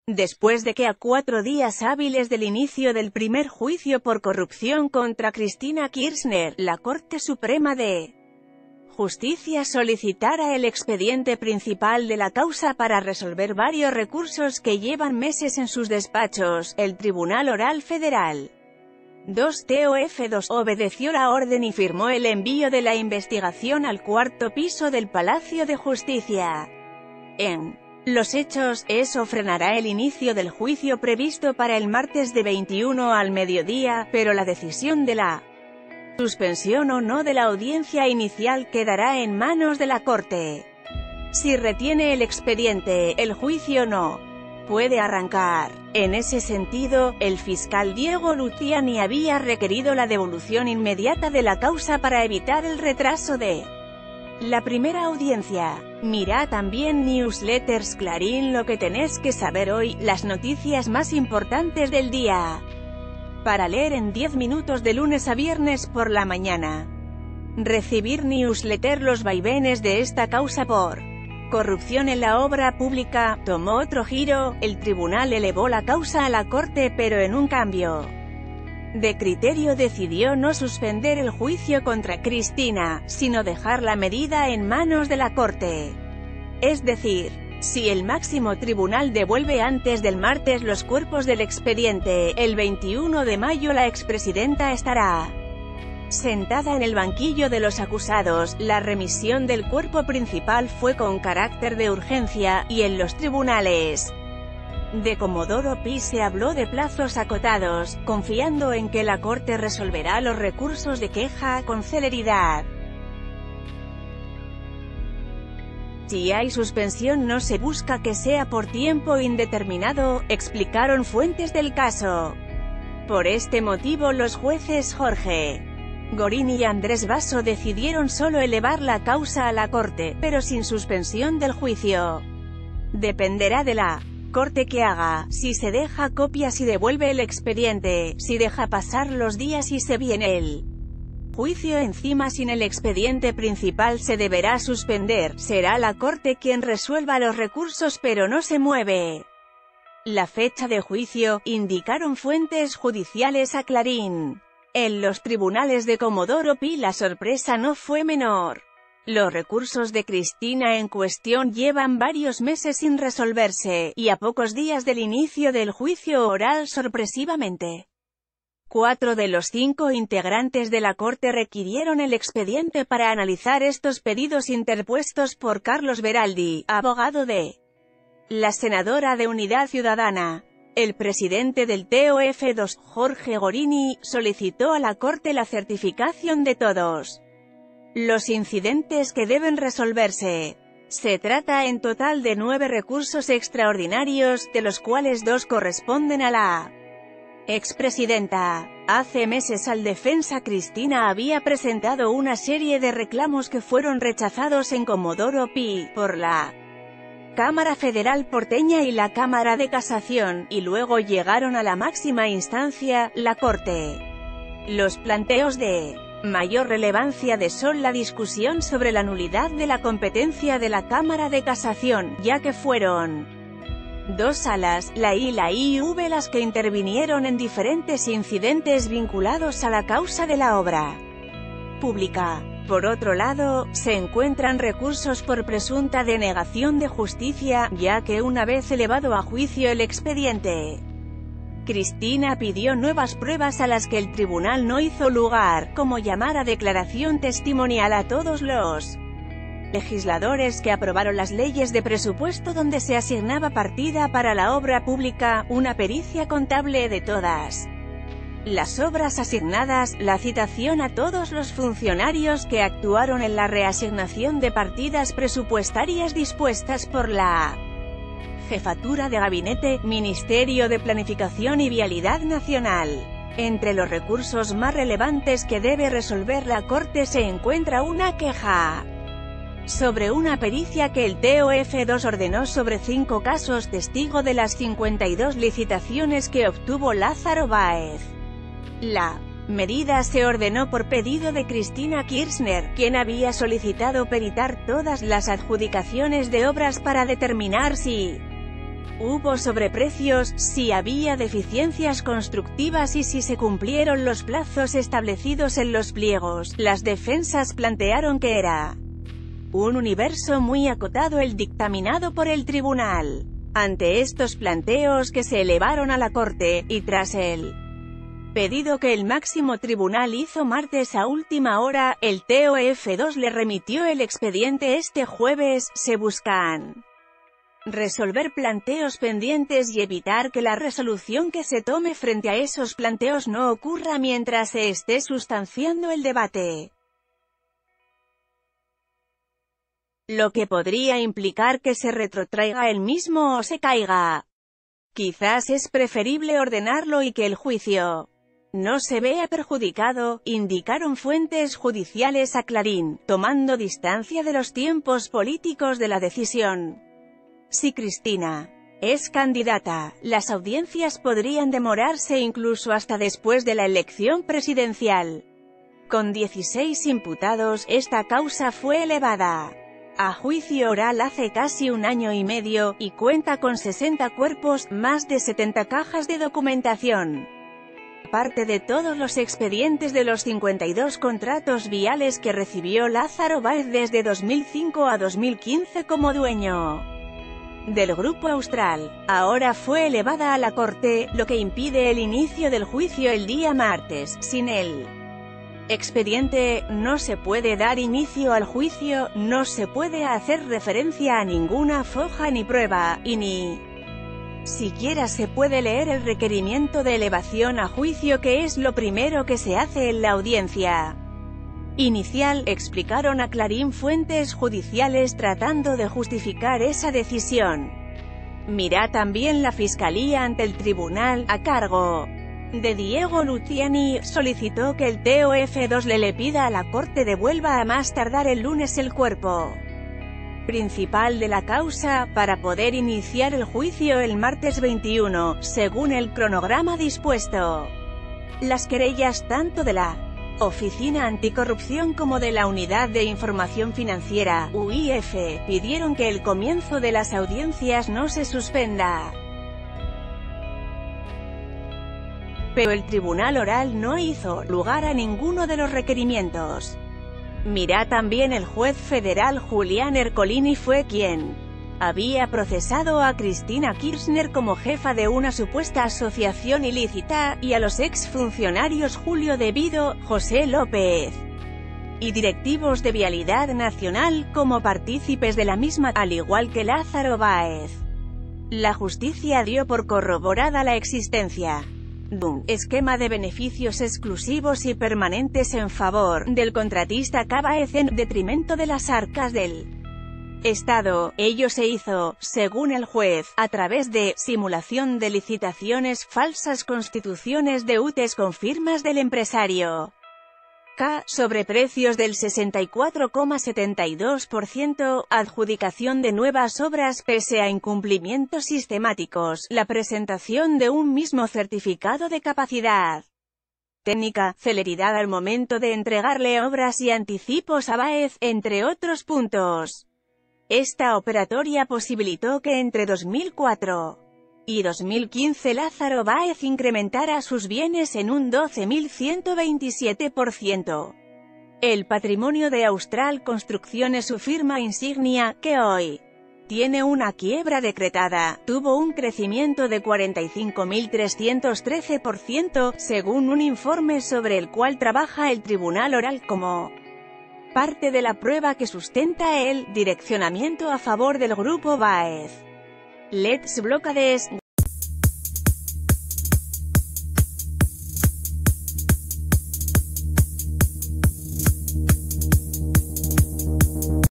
Después de que a 4 días hábiles del inicio del primer juicio por corrupción contra Cristina Kirchner, la Corte Suprema de Justicia solicitara el expediente principal de la causa para resolver varios recursos que llevan meses en sus despachos, el Tribunal Oral Federal 2 TOF2 obedeció la orden y firmó el envío de la investigación al cuarto piso del Palacio de Justicia. En los hechos, eso frenará el inicio del juicio previsto para el martes de 21 al mediodía, pero la decisión de la suspensión o no de la audiencia inicial quedará en manos de la Corte. Si retiene el expediente, el juicio no puede arrancar. En ese sentido, el fiscal Diego Luciani había requerido la devolución inmediata de la causa para evitar el retraso de la primera audiencia. Mira también Newsletters Clarín, lo que tenés que saber hoy, las noticias más importantes del día. Para leer en 10 minutos de lunes a viernes por la mañana. Recibir newsletter. Los vaivenes de esta causa por corrupción en la obra pública tomó otro giro. El tribunal elevó la causa a la Corte, pero en un cambio de criterio decidió no suspender el juicio contra Cristina, sino dejar la medida en manos de la Corte. Es decir, si el máximo tribunal devuelve antes del martes los cuerpos del expediente, el 21 de mayo la expresidenta estará sentada en el banquillo de los acusados. La remisión del cuerpo principal fue con carácter de urgencia, y en los tribunales de Comodoro Pi se habló de plazos acotados, confiando en que la Corte resolverá los recursos de queja con celeridad. Si hay suspensión no se busca que sea por tiempo indeterminado, explicaron fuentes del caso. Por este motivo los jueces Jorge Gorini y Andrés Basso decidieron solo elevar la causa a la Corte, pero sin suspensión del juicio. Dependerá de la Corte que haga, si se deja copias y devuelve el expediente, si deja pasar los días y se viene el juicio encima sin el expediente principal se deberá suspender. Será la Corte quien resuelva los recursos, pero no se mueve la fecha de juicio, indicaron fuentes judiciales a Clarín. En los tribunales de Comodoro Pi la sorpresa no fue menor. Los recursos de Cristina en cuestión llevan varios meses sin resolverse, y a pocos días del inicio del juicio oral sorpresivamente 4 de los 5 integrantes de la Corte requirieron el expediente para analizar estos pedidos interpuestos por Carlos Beraldi, abogado de la senadora de Unidad Ciudadana. El presidente del TOF2, Jorge Gorini, solicitó a la Corte la certificación de todos los incidentes que deben resolverse. Se trata en total de 9 recursos extraordinarios, de los cuales 2 corresponden a la expresidenta. Hace meses al defensa Cristina había presentado una serie de reclamos que fueron rechazados en Comodoro Pi, por la Cámara Federal porteña y la Cámara de Casación, y luego llegaron a la máxima instancia, la Corte. Los planteos de mayor relevancia son la discusión sobre la nulidad de la competencia de la Cámara de Casación, ya que fueron 2 salas, la I y la IV, las que intervinieron en diferentes incidentes vinculados a la causa de la obra pública. Por otro lado, se encuentran recursos por presunta denegación de justicia, ya que una vez elevado a juicio el expediente, Cristina pidió nuevas pruebas a las que el tribunal no hizo lugar, como llamar a declaración testimonial a todos los legisladores que aprobaron las leyes de presupuesto donde se asignaba partida para la obra pública, una pericia contable de todas las obras asignadas, la citación a todos los funcionarios que actuaron en la reasignación de partidas presupuestarias dispuestas por la Jefatura de Gabinete, Ministerio de Planificación y Vialidad Nacional. Entre los recursos más relevantes que debe resolver la Corte se encuentra una queja sobre una pericia que el TOF2 ordenó sobre 5 casos testigo de las 52 licitaciones que obtuvo Lázaro Báez. La medida se ordenó por pedido de Cristina Kirchner, quien había solicitado peritar todas las adjudicaciones de obras para determinar si Hubo sobreprecios, si había deficiencias constructivas y si se cumplieron los plazos establecidos en los pliegos. Las defensas plantearon que era un universo muy acotado el dictaminado por el tribunal. Ante estos planteos que se elevaron a la Corte, y tras el pedido que el máximo tribunal hizo martes a última hora, el TOF2 le remitió el expediente este jueves. Se buscan resolver planteos pendientes y evitar que la resolución que se tome frente a esos planteos no ocurra mientras se esté sustanciando el debate, lo que podría implicar que se retrotraiga el mismo o se caiga. Quizás es preferible ordenarlo y que el juicio no se vea perjudicado, indicaron fuentes judiciales a Clarín, tomando distancia de los tiempos políticos de la decisión. Si Cristina es candidata, las audiencias podrían demorarse incluso hasta después de la elección presidencial. Con 16 imputados, esta causa fue elevada a juicio oral hace casi un año y medio, y cuenta con 60 cuerpos, más de 70 cajas de documentación. Aparte de todos los expedientes de los 52 contratos viales que recibió Lázaro Báez desde 2005 a 2015 como dueño del Grupo Austral, ahora fue elevada a la Corte, lo que impide el inicio del juicio el día martes. Sin el expediente, no se puede dar inicio al juicio, no se puede hacer referencia a ninguna foja ni prueba, y ni siquiera se puede leer el requerimiento de elevación a juicio, que es lo primero que se hace en la audiencia inicial, explicaron a Clarín fuentes judiciales tratando de justificar esa decisión. Mira también la Fiscalía ante el tribunal, a cargo de Diego Luciani, solicitó que el TOF2 le pida a la Corte devuelva a más tardar el lunes el cuerpo principal de la causa, para poder iniciar el juicio el martes 21, según el cronograma dispuesto. Las querellas tanto de la Oficina Anticorrupción como de la Unidad de Información Financiera, UIF, pidieron que el comienzo de las audiencias no se suspenda. Pero el Tribunal Oral no hizo lugar a ninguno de los requerimientos. Mira también el juez federal Julián Ercolini fue quien había procesado a Cristina Kirchner como jefa de una supuesta asociación ilícita, y a los exfuncionarios Julio De Vido, José López y directivos de Vialidad Nacional como partícipes de la misma, al igual que Lázaro Báez. La justicia dio por corroborada la existencia de un esquema de beneficios exclusivos y permanentes en favor del contratista K. Báez en detrimento de las arcas del Estado. Ello se hizo, según el juez, a través de simulación de licitaciones, falsas constituciones de UTEs con firmas del empresario K, sobreprecios del 64,72%, adjudicación de nuevas obras pese a incumplimientos sistemáticos, la presentación de un mismo certificado de capacidad técnica, celeridad al momento de entregarle obras y anticipos a Báez, entre otros puntos. Esta operatoria posibilitó que entre 2004 y 2015 Lázaro Báez incrementara sus bienes en un 12.127%. El patrimonio de Austral Construcciones, su firma insignia, que hoy tiene una quiebra decretada, tuvo un crecimiento de 45.313%, según un informe sobre el cual trabaja el Tribunal Oral como parte de la prueba que sustenta el direccionamiento a favor del Grupo Báez. Let's Blockades.